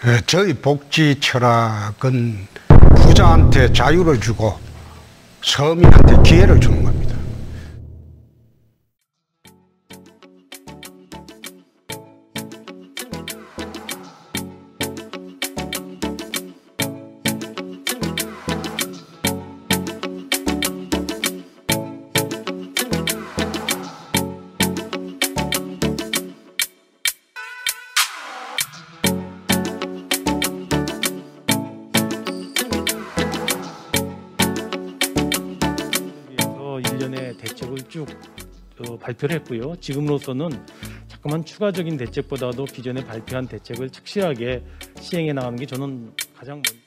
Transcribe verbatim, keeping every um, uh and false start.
예, 저희 복지 철학은 부자한테 자유를 주고 서민한테 기회를 주는 겁니다. 일련의 대책을 쭉 어, 발표를 했고요. 지금으로서는 자꾸만 추가적인 대책보다도 기존에 발표한 대책을 착실하게 시행해 나가는 게 저는 가장 먼저